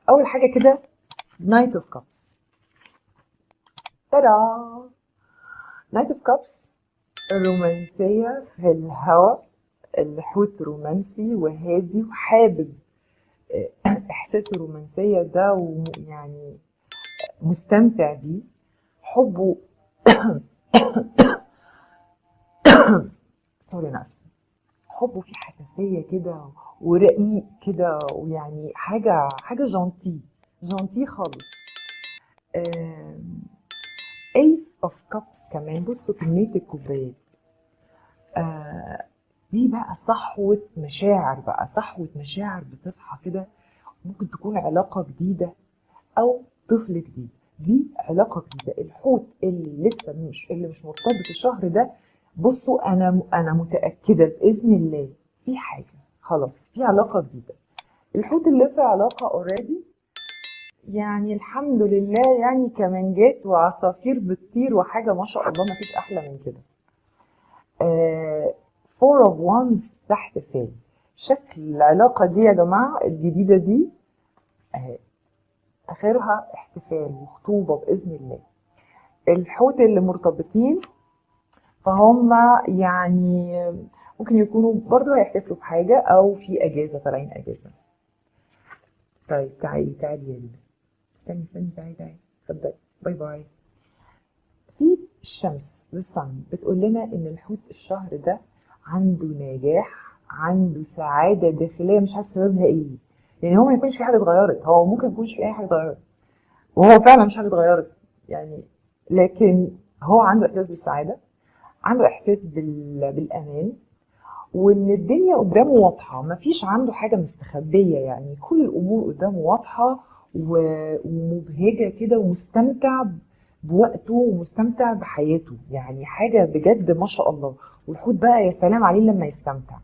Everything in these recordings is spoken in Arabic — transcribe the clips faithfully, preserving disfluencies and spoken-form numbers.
اول حاجه كده نايت اوف كابس. تادا! نايت اوف كابس رومانسيه في الهواء. الحوت رومانسي وهادي وحابب احساس الرومانسيه ده، ويعني مستمتع بيه. حبه سوري انا اسفه. حبه فيه حساسيه كده ورقيق كده، ويعني حاجه حاجه جونتي جونتي خالص. ايس اوف كابس كمان. بصوا كميه الكوبايات. آه دي بقى صحوه مشاعر، بقى صحوه مشاعر بتصحى كده. ممكن تكون علاقه جديده او طفل جديد. دي علاقه جديده. الحوت اللي لسه مش اللي مش مرتبط الشهر ده، بصوا انا انا متاكده باذن الله في حاجه، خلاص في علاقه جديده. الحوت اللي في علاقه اوريدي، يعني الحمد لله، يعني كمانجات وعصافير بتطير وحاجه ما شاء الله، ما فيش احلى من كده. فور اوف وانز ده احتفال. شكل العلاقه دي يا جماعه الجديده دي اهي، اخرها احتفال وخطوبه باذن الله. الحوت اللي مرتبطين فهم يعني ممكن يكونوا برضو هيحتفلوا بحاجه او في اجازه، طالعين اجازه. طيب تعالي تعالي يا ليلى، استني استني تعالي تعالي، اتفضلي، باي باي. في الشمس للصن بتقول لنا ان الحوت الشهر ده عنده نجاح، عنده سعاده داخليه مش عارف سببها ايه. يعني هو ما يكونش في حاجه اتغيرت، هو ممكن يكونش في اي حاجه اتغيرت، وهو فعلا مش حاجه اتغيرت يعني، لكن هو عنده احساس بالسعاده، عنده احساس بال... بالامان، وان الدنيا قدامه واضحه، مفيش عنده حاجه مستخبيه، يعني كل الامور قدامه واضحه و- ومبهجه كده، ومستمتع بوقته ومستمتع بحياته، يعني حاجه بجد ما شاء الله. والحوت بقى يا سلام عليه لما يستمتع.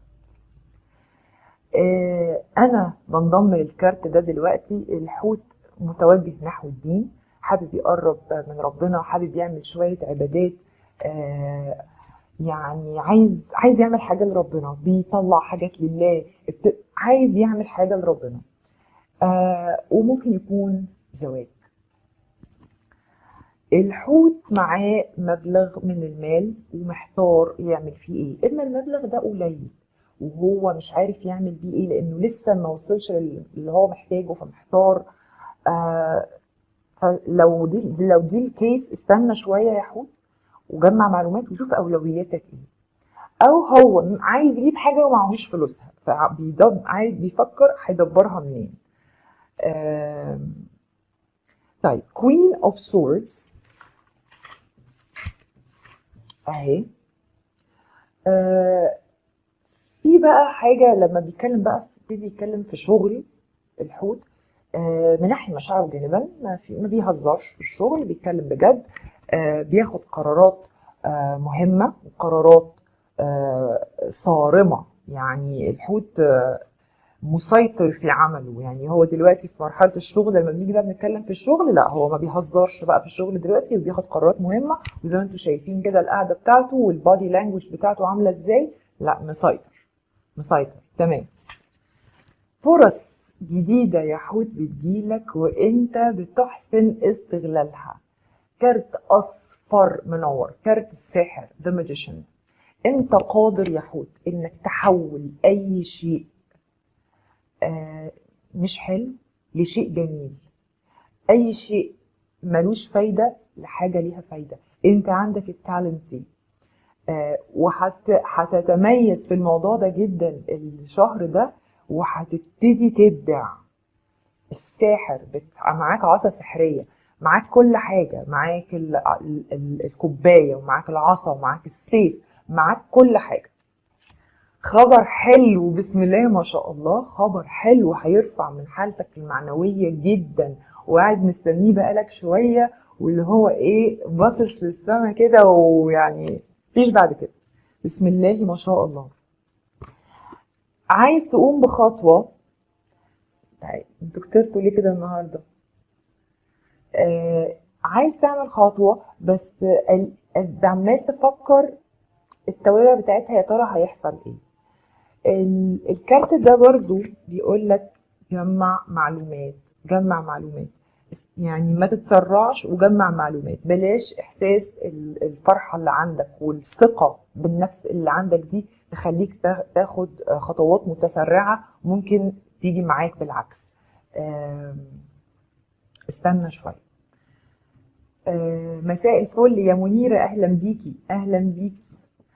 آه، انا بنضم للكارت ده دلوقتي. الحوت متوجه نحو الدين، حابب يقرب من ربنا، حابب يعمل شويه عبادات. آه، يعني عايز عايز يعمل حاجة لربنا، بيطلع حاجات لله، ابت- عايز يعمل حاجة لربنا. آه وممكن يكون زواج. الحوت معاه مبلغ من المال ومحتار يعمل فيه ايه. اما المبلغ ده قليل وهو مش عارف يعمل بيه ايه، لانه لسه ما وصلش لل- اللي هو محتاجه، فمحتار. آه فلو دي لو دي الكيس، استنى شوية يا حوت وجمع معلومات وشوف اولوياتك ايه. او هو عايز يجيب حاجه ومعهوش فلوسها، فبيفكر هيدبرها منين. آم، طيب كوين اوف سوردز اهي. آه، في بقى حاجه لما بيتكلم بقى، بيبتدي يتكلم في شغل الحوت. آه، من ناحيه مشاعره جانبا، ما, في ما بيهزرش في الشغل، بيتكلم بجد. آه، بياخد قرارات آه، مهمه وقرارات آه، صارمه. يعني الحوت آه، مسيطر في عمله. يعني هو دلوقتي في مرحله الشغل، لما بنيجي بقى بنتكلم في الشغل، لا هو ما بيهزرش بقى في الشغل دلوقتي، وبياخد قرارات مهمه. وزي ما انتم شايفين كده القعده بتاعته والبادي لانجوج بتاعته عامله ازاي. لا مسيطر مسيطر تمام. فرص جديده يا حوت بتجيلك وانت بتحسن استغلالها. كارت اصفر منور، كارت الساحر ذا ماجيشن. انت قادر يا حوت انك تحول اي شيء آه مش حلو لشيء جميل، اي شيء ملوش فايده لحاجه ليها فايده. انت عندك التالنت دي. آه وهتتميز في الموضوع ده جدا الشهر ده، وهتبتدي تبدع. الساحر بت... معاك عصا سحريه، معاك كل حاجه، معاك ال... ال... ال... الكوبايه، ومعاك العصا، ومعاك السيف، معاك كل حاجه. خبر حلو بسم الله ما شاء الله، خبر حلو هيرفع من حالتك المعنوية جدا، وقاعد مستنيه بقالك شوية، واللي هو ايه، باصص للسما كده، ويعني مفيش بعد كده. بسم الله ما شاء الله. عايز تقوم بخطوة. طيب انتوا كترتوا ليه كده النهارده؟ آه عايز تعمل خطوة، بس ال- عمال تفكر التوابع بتاعتها يا ترى هيحصل ايه. ال- الكارت ده برضو بيقول لك جمع معلومات، جمع معلومات. اس- يعني ما تتسرعش وجمع معلومات. بلاش احساس ال- الفرحة اللي عندك والثقة بالنفس اللي عندك دي تخليك تا- تاخد آه، خطوات متسرعة ممكن تيجي معاك بالعكس. آم، استنى شوية. آه، مساء الفل يا منيرة، اهلا بيكي اهلا بيكي.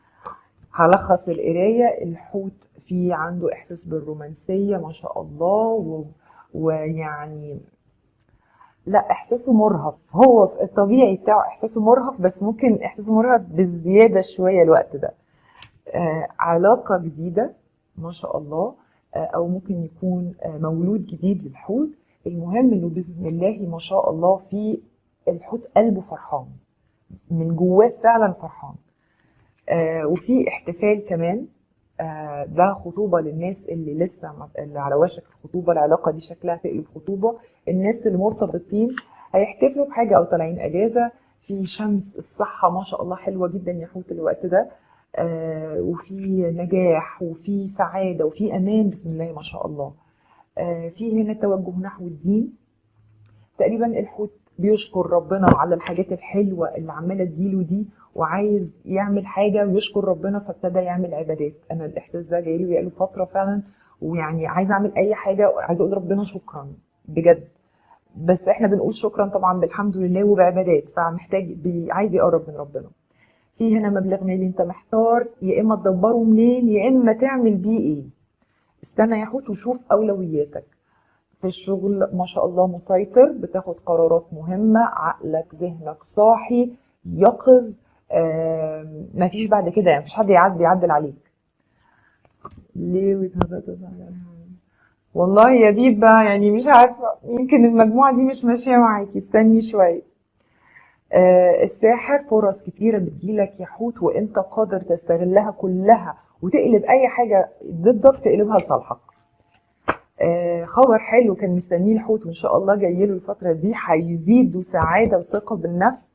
هلخص القراية. الحوت في عنده احساس بالرومانسية ما شاء الله، و... ويعني لا، احساسه مرهف. هو في الطبيعي بتاعه احساسه مرهف، بس ممكن احساسه مرهف بالزيادة شوية الوقت ده. آه علاقة جديدة ما شاء الله. آه او ممكن يكون آه مولود جديد للحوت. المهم انه باذن الله ما شاء الله في الحوت قلبه فرحان من جواه، فعلا فرحان. آه وفي احتفال كمان. آه ده خطوبة للناس اللي لسه ما- اللي على وشك الخطوبة، العلاقة دي شكلها تقلب خطوبة. الناس اللي مرتبطين هيحتفلوا بحاجة أو طالعين أجازة. في شمس، الصحة ما شاء الله حلوة جدا يا حوت الوقت ده. آه وفي نجاح وفي سعادة وفي أمان بسم الله ما شاء الله. آه في هنا توجه نحو الدين. تقريبا الحوت بيشكر ربنا على الحاجات الحلوة اللي عمالة تجيله دي، وعايز يعمل حاجة ويشكر ربنا، فابتدى يعمل عبادات. أنا الإحساس ده جايله بقاله فترة فعلا، ويعني عايز أعمل أي حاجة، عايز أقول ربنا شكرا بجد. بس إحنا بنقول شكرا طبعا بالحمد لله وبعبادات، فمحتاج بي عايز يقرب من ربنا. في هنا مبلغ مالي أنت محتار، يا إما تدبره منين يا إما تعمل بيه إيه. استنى يا حوت وشوف أولوياتك. في الشغل ما شاء الله مسيطر، بتاخد قرارات مهمة، عقلك ذهنك صاحي يقظ. آم، مفيش بعد كده يعني مفيش حد يعد بيعدل عليك. ليه وتهزأ؟ والله يا بيبا يعني مش عارفة، يمكن المجموعة دي مش ماشية معاكي، استني شوية. آه، الساحر، فرص كتيرة بتجيلك يا حوت وانت قادر تستغلها كلها وتقلب اي حاجة ضدك تقلبها لصالحك. آه، خبر حلو كان مستنيه الحوت وان شاء الله جاي له الفتره دي، هيزيده سعاده وثقه بالنفس،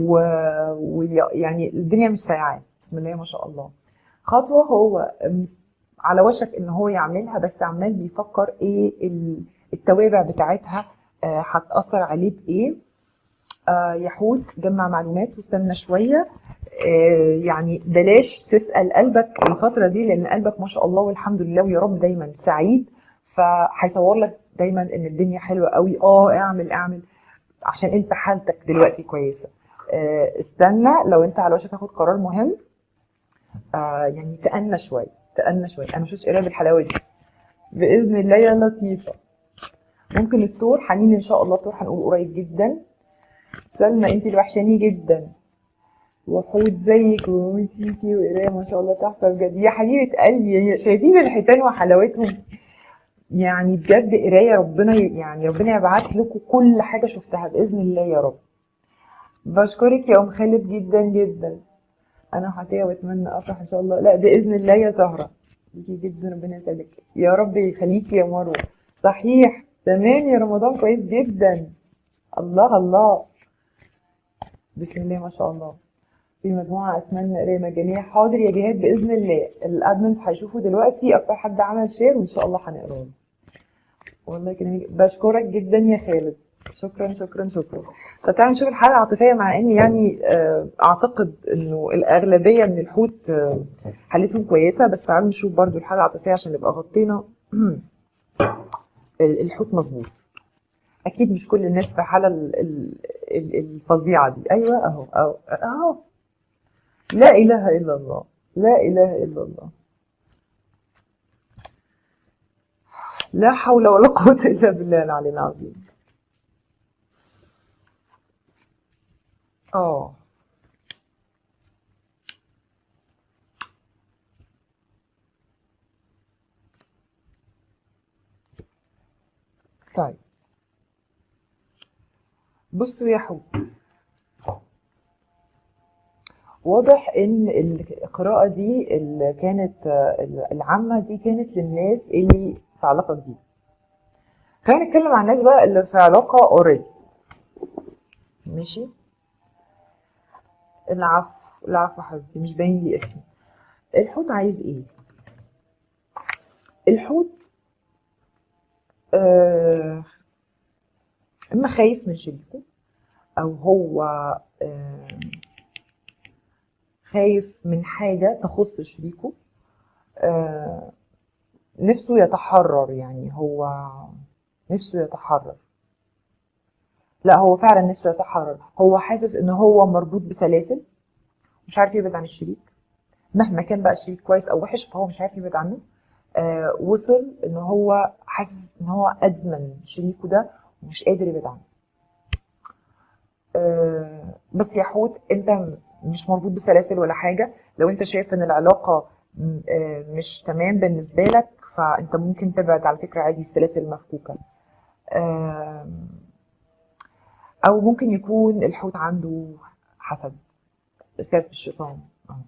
ويعني الدنيا مش سايعاه بسم الله ما شاء الله. خطوه هو مس- على وشك ان هو يعملها، بس عمال بيفكر ايه ال- التوابع بتاعتها آه، هتاثر عليه بايه. آه، يحوت جمع معلومات واستنى شويه. آه، يعني بلاش تسأل قلبك الفترة دي، لأن قلبك ما شاء الله والحمد لله ويا رب دايما سعيد، فهيصور لك دايما إن الدنيا حلوة قوي. اه اعمل اعمل عشان انت حالتك دلوقتي كويسة. آه، استنى لو انت على وشك تاخد قرار مهم. آه، يعني تأنى شوية تأنى شوية. أنا مشفتش قراية بالحلاوة دي بإذن الله يا لطيفة. ممكن التور حنين إن شاء الله، التور هنقول قريب جدا. سلمى انت اللي وحشاني جدا، وحود زيك وموت فيكي، وقرايه ما شاء الله تحفه بجد يا حبيبه قلبي. شايفين الحيتان وحلاوتهم؟ يعني بجد قرايه ربنا ي- يعني ربنا يبعت لكم كل حاجه شفتها باذن الله يا رب. بشكرك يا ام خالد جدا جدا. انا هعطيها واتمنى افرح ان شاء الله. لا باذن الله يا زهره، ليكي جدا ربنا يسعدك يا رب يخليكي يا مروه. صحيح تمام يا رمضان كويس جدا. الله الله بسم الله ما شاء الله. في مجموعة أتمنى قراية مجانية. حاضر يا جهاد بإذن الله، الأدمنز هيشوفوا دلوقتي أكتر حد عمل شير وإن شاء الله هنقراه. والله كده بشكرك جدا يا خالد. شكرا شكرا شكرا. طب تعالوا نشوف الحالة العاطفية، مع إني يعني آه، أعتقد إنه الأغلبية من الحوت آه، حالتهم كويسة، بس تعالوا نشوف برضو الحالة العاطفية عشان نبقى غطينا الحوت مظبوط. أكيد مش كل الناس في حالة ال- ال- ال- الفظيعة دي. أيوه أهو أهو أهو. لا إله إلا الله، لا إله إلا الله، لا حول ولا قوة إلا بالله العلي العظيم. اه طيب بصوا يا حب، واضح ان القراءة دي اللي كانت آه، العامة دي كانت للناس اللي في علاقة جديدة. خلينا نتكلم عن الناس بقى اللي في علاقة اوريدي. ماشي. العفو العفو حبيبتي، مش باين لي اسمي. الحوت عايز ايه؟ الحوت آه اما خايف من شريكه، او هو آه، خايف من حاجة تخص شريكه، آه، نفسه يتحرر، يعني هو نفسه يتحرر. لا، هو فعلا نفسه يتحرر، هو حاسس ان هو مربوط بسلاسل، مش عارف يبعد عن الشريك مهما كان بقى الشريك كويس او وحش، فهو مش عارف يبعد عنه. آه وصل ان هو حاسس ان هو ادمن شريكه ده ومش قادر يبعد عنه. آه بس يا حوت، انت م- مش مربوط بسلاسل ولا حاجه. لو انت شايف ان العلاقه م- آه مش تمام بالنسبه لك، فانت ممكن تبعد على فكره عادي، السلاسل مفكوكه. آه او ممكن يكون الحوت عنده حسد، كارت الشيطان.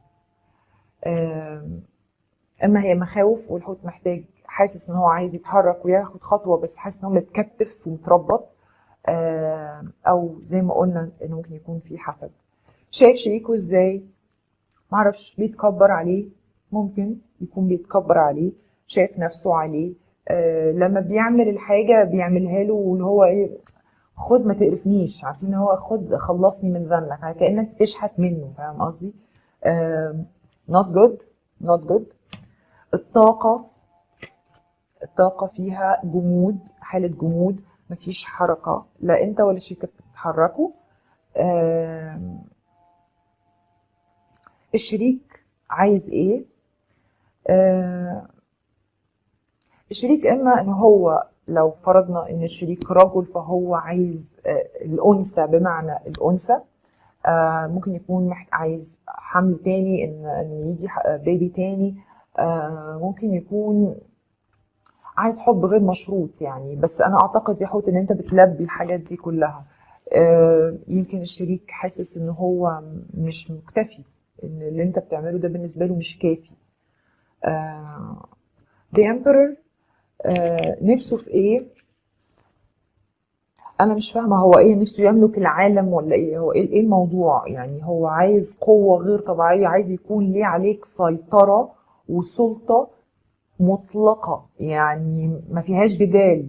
آه اما هي مخاوف، والحوت محتاج، حاسس ان هو عايز يتحرك وياخد خطوه، بس حاسس ان هو متكتف ومتربط. آه، او زي ما قلنا انه ممكن يكون في حسد. شايف شريكه ازاي؟ معرفش، بيتكبر عليه، ممكن يكون بيتكبر عليه، شايف نفسه عليه. آه، لما بيعمل الحاجه بيعملها له واللي هو ايه، خد ما تقرفنيش، عارفين ان هو خد خلصني من زنك، كانك تشحت منه، فاهم قصدي؟ آه، not good not good. الطاقة الطاقة فيها جمود، حالة جمود، مفيش حركة، لا انت ولا الشركة بتتحركوا. آم، الشريك عايز ايه؟ آم، الشريك اما ان هو، لو فرضنا ان الشريك رجل، فهو عايز آه، الانثى، بمعنى الانثى. آه، ممكن يكون محت- عايز حمل تاني، ان ان يجي ح- بيبي تاني. آه، ممكن يكون عايز حب غير مشروط يعني. بس انا اعتقد يا حوت ان انت بتلبي الحاجات دي كلها. آه، يمكن الشريك حاسس ان هو مش مكتفي، ان اللي انت بتعمله ده بالنسبه له مش كافي. آه، The Emperor، آه، نفسه في ايه؟ انا مش فاهمه هو ايه نفسه، يملك العالم ولا ايه؟ هو ايه إيه الموضوع يعني؟ هو عايز قوه غير طبيعيه، عايز يكون ليه عليك سيطره وسلطه مطلقه، يعني ما فيهاش جدال.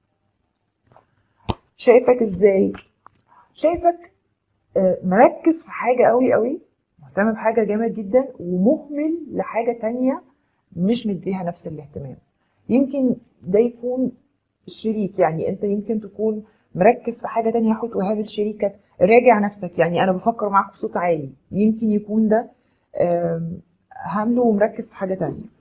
شايفك ازاي؟ شايفك آه، مركز في حاجة قوي قوي، مهتم بحاجة جامد جدا، ومهمل لحاجة تانية مش مديها نفس الاهتمام. يمكن ده يكون الشريك، يعني انت يمكن تكون مركز في حاجة تانية، حوت وهابل شريكك، راجع نفسك، يعني انا بفكر معاك بصوت عالي، يمكن يكون ده آم، هامله ومركز في حاجة تانية.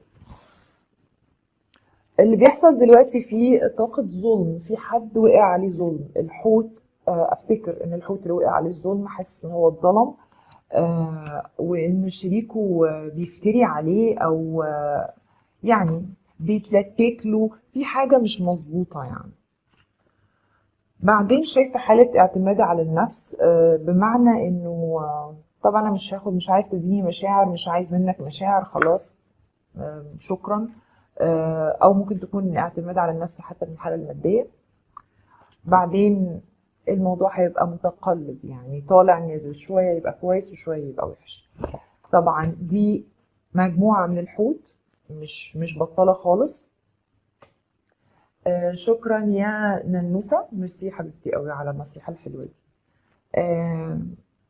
اللي بيحصل دلوقتي فيه طاقة ظلم، في حد وقع عليه ظلم. الحوت، آه، افتكر ان الحوت اللي وقع عليه الظلم حاسس ان هو اتظلم، آه، وان شريكه آه، بيفتري عليه، او آه، يعني بيتلكك له في حاجة مش مظبوطة يعني. بعدين شايفة حالة اعتماد على النفس، آه، بمعنى انه آه، طبعا انا مش هاخد، مش عايز تديني مشاعر، مش عايز منك مشاعر، خلاص، آه، شكرا. آه، او ممكن تكون اعتماد على النفس حتى من الحالة المادية. بعدين الموضوع هيبقى متقلب، يعني طالع نازل، شوية يبقى كويس وشوية يبقى وحش. طبعا دي مجموعة من الحوت، مش مش بطالة خالص. آه شكرا يا ننوسة، ميرسي حبيبتي قوي على النصيحة الحلوة دي. آه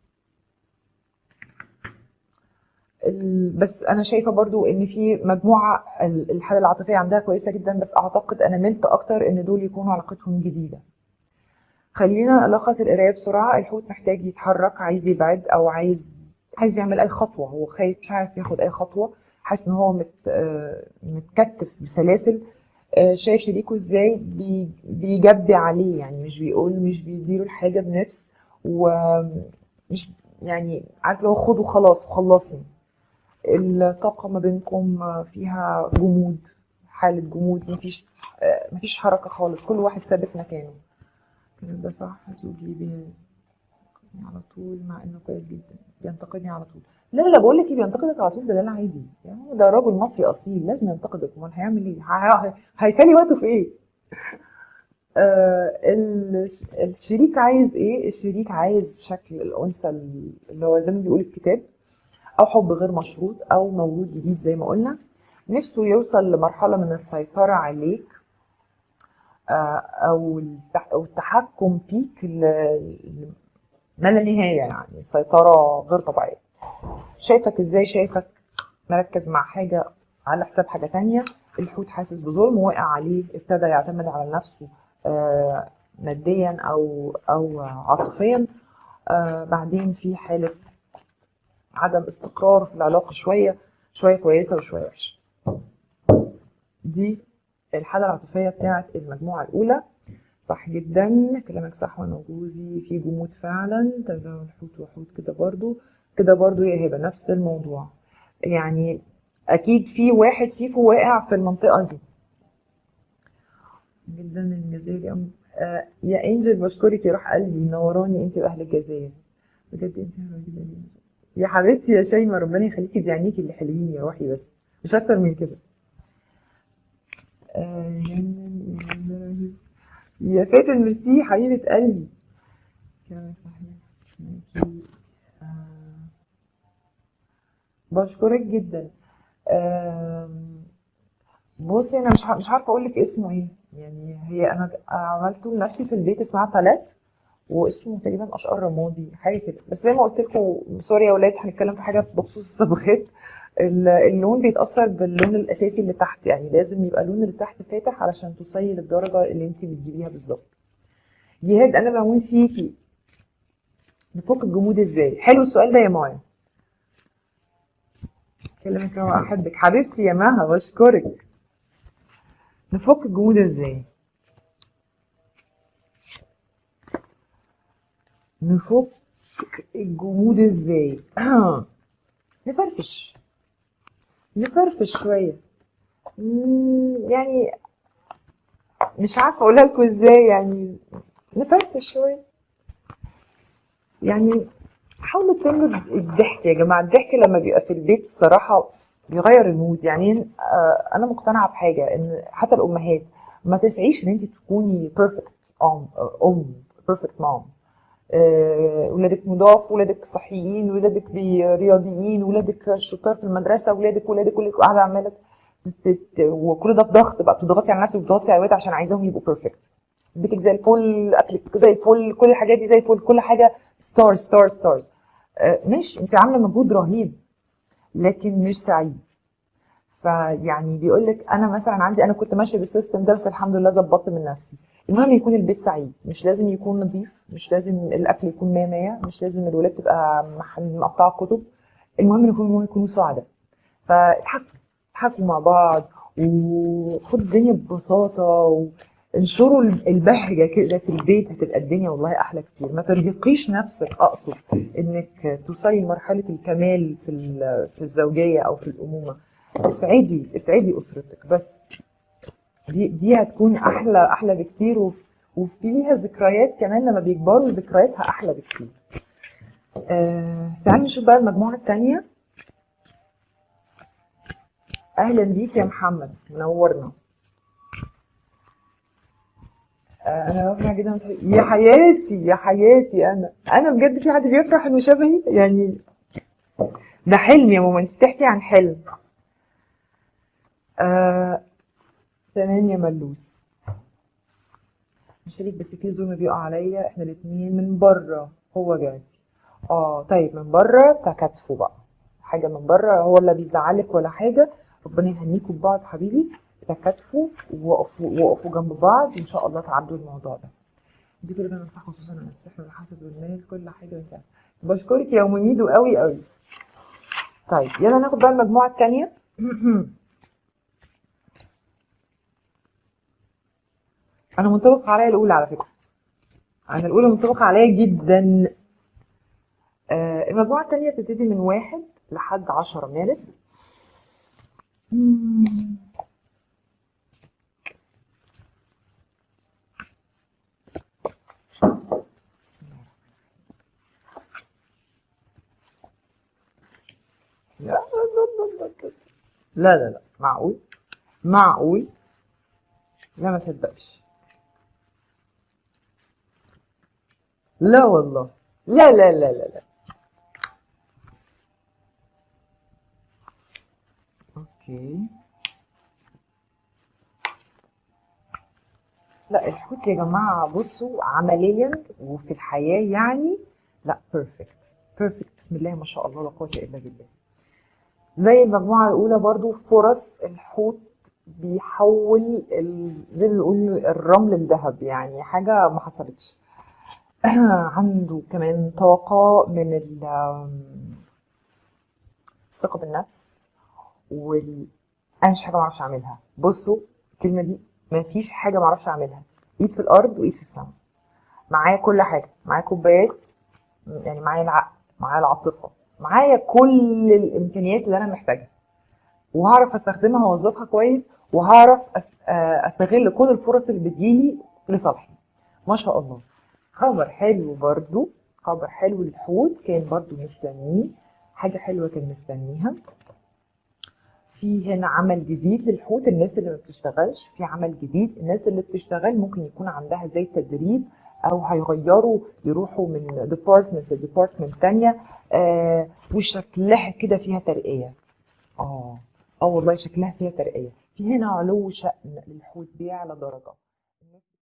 ال- بس انا شايفة برضو ان في مجموعة ال- الحالة العاطفية عندها كويسة جدا، بس اعتقد انا ملت اكتر ان دول يكونوا علاقتهم جديدة. خلينا نلخص القراية بسرعة. الحوت محتاج يتحرك، عايز يبعد، او عايز عايز يعمل اي خطوة، هو خايف، مش عارف ياخد اي خطوة، حاسس ان هو مت آه، متكتف بسلاسل. آه، شايف شريكه ازاي بي- بيجبي عليه، يعني مش بيقول، مش بيديله الحاجة بنفس، ومش يعني عارف لو خده خلاص وخلصني. الطاقة ما بينكم فيها جمود، حالة جمود، مفيش آه، مفيش حركة خالص، كل واحد ثابت مكانه. الكلام ده صح؟ زوجي بينتقدني على طول مع انه كويس جدا، بينتقدني على طول. لا لا لا، بقول لك ايه، بينتقدك على طول، ده ده العادي يعني، ده راجل مصري اصيل لازم ينتقدك، امال هيعمل ايه؟ ه- ه- هيسالي وقته في ايه؟ آه الش- الشريك عايز ايه؟ الشريك عايز شكل الانثى اللي هو زي ما بيقول الكتاب، او حب غير مشروط، او مولود جديد زي ما قلنا. نفسه يوصل لمرحله من السيطره عليك. او او التحكم فيك ما لا نهايه، يعني سيطره غير طبيعيه. شايفك ازاي؟ شايفك مركز مع حاجه على حساب حاجه تانية. الحوت حاسس بظلم واقع عليه، ابتدى يعتمد على نفسه آه ماديا او او عاطفيا. آه بعدين في حاله عدم استقرار في العلاقه، شويه شويه كويسه وشويه وحشه. دي الحاله العاطفيه بتاعت المجموعه الاولى. صح جدا، كلامك صح. وانا وجوزي في جمود فعلا، ترجمة الحوت وحوت كده برضو. كده برضو يا هبه نفس الموضوع، يعني اكيد في واحد فيكم واقع في المنطقه دي جدا. الجزائري أم... آه يا انجل بشكرك يا روح قلبي، منوراني انت واهل الجزائر بجد. انت حلوه جدا يا حبيبتي يا شيماء، ربنا يخليكي، دي عينيكي اللي حلوين يا روحي، بس مش اكتر من كده. آه يا فاتن ميرسي حبيبه قلبي، كلامك صحيح. ميكي. آه بشكرك جدا. آم، بصي انا مش ع- مش عارفه اقول لك اسمه ايه، يعني هي انا عملته لنفسي في البيت، اسمها تالات، واسمه تقريبا اشقر رمادي حاجه كده. بس زي ما قلت لكم، سوري يا ولاد هنتكلم في حاجه بخصوص الصبغات. ال- اللون بيتاثر باللون الاساسي اللي تحت، يعني لازم يبقى اللون اللي تحت فاتح علشان توصلي للدرجه اللي انت بتجيبيها بالظبط. جهاد انا بموت فيكي. نفك الجمود ازاي؟ حلو السؤال ده يا مايا. كلمك هو احبك حبيبتي يا مها، بشكرك. نفك الجمود ازاي؟ نفك الجمود ازاي؟ نفرفش نفرفش شويه. مم، يعني مش عارفه اقولها لكم ازاي، يعني نفرفش شويه، يعني حاولوا تملوا الضحك يا جماعه. الضحك لما بيبقى في البيت الصراحه بيغير المود. يعني آه، انا مقتنعه بحاجه، ان حتى الامهات ما تسعيش ان انت تكوني بيرفكت ام ام بيرفكت مام. آه، ولادك نضاف، ولادك صحيين، ولادك بي- رياضيين، ولادك شطار في المدرسه، ولادك ولادك ولادك قاعده عماله تت- وكل ده بضغط بقى، بتضغطي على نفسك وبتضغطي على الولاد عشان عايزاهم يبقوا بيرفكت. بيتك زي الفل، اكلك زي الفل، كل الحاجات دي زي الفل، كل حاجه ستار ستار ستارز. ماشي، انت عامله مجهود رهيب لكن مش سعيد. فيعني بيقول لك انا مثلا عندي، انا كنت ماشيه بالسيستم ده بس الحمد لله ظبطت من نفسي. المهم يكون البيت سعيد، مش لازم يكون نظيف، مش لازم الاكل يكون مية مية، مش لازم الولاد تبقى مح- مقطعه كتب. المهم ان يكونوا يكونوا سعداء. فاضحكوا اضحكوا مع بعض، وخدوا الدنيا ببساطه، وانشروا البهجه كده في البيت، هتبقى الدنيا والله احلى كتير. ما ترهقيش نفسك، اقصد انك توصلي لمرحله الكمال في ال- في الزوجيه او في الامومه. اسعدي اسعدي اسرتك بس. دي دي هتكون احلى احلى بكتير، و- وفي ليها ذكريات كمان لما بيكبروا ذكرياتها احلى بكتير. آه تعالي نشوف بقى المجموعه الثانيه. اهلا بيك يا محمد، منورنا. آه انا بفرح جدا من صحابي. يا حياتي يا حياتي، انا انا بجد في حد بيفرح انه شبهي يعني؟ ده حلم يا ماما، انت بتحكي عن حلم. آه تمام يا ملوس. مشاريك بس في ظلم بيقع عليا، احنا الاتنين من بره، هو جاي. اه طيب، من بره تكاتفوا بقى، حاجه من بره هو اللي بيزعلك ولا حاجه. ربنا يهنيكوا ببعض حبيبي، تكاتفوا ووقفوا وقفوا جنب بعض وان شاء الله تعدوا الموضوع ده. دي كل ده نصيحه خصوصا عن السحر والحسد والمال، كل حاجه انت عارفة. بشكرك يا ام ميدو قوي قوي. طيب يلا ناخد بقى المجموعه الثانيه. انا منطبق عليا الاولى على فكره، انا الاولى منطبقه عليا جدا. آه المجموعه الثانيه بتبتدي من واحد لحد عشرة مارس. مم. بسم الله. لا لا لا لا، معقول معقول؟ لا ما صدقش. لا والله. لا لا لا لا لا. اوكي. لا الحوت يا جماعة بصوا عمليا وفي الحياة يعني، لا بيرفكت بيرفكت، بسم الله ما شاء الله لا قوة إلا بالله. زي المجموعة الأولى برضو فرص الحوت بيحول ال- زي ما بيقولوا الرمل لذهب، يعني حاجة ما حصلتش. عنده كمان طاقة من ال- الثقة بالنفس وال أنا مفيش حاجة ما اعرفش اعملها. بصوا الكلمة دي، مفيش حاجة ما اعرفش اعملها، ايد في الارض وايد في السماء. معايا كل حاجة، معايا كوبايات، يعني معايا العقل، معايا العاطفة، معايا كل الامكانيات اللي انا محتاجها، وهعرف استخدمها واوظفها كويس، وهعرف أس- آه، استغل كل الفرص اللي بتجيلي لصالحي. ما شاء الله. خبر حلو برضو، خبر حلو للحوت كان برضو مستنيه، حاجة حلوة كان مستنيها. في هنا عمل جديد للحوت، الناس اللي ما بتشتغلش في عمل جديد، الناس اللي بتشتغل ممكن يكون عندها زي تدريب، او هيغيروا يروحوا من ديبارتمنت لديبارتمنت تانية. آه وشكلها كده فيها ترقية. اه اه والله شكلها فيها ترقية، في هنا علو شأن للحوت بيعلى درجة. الناس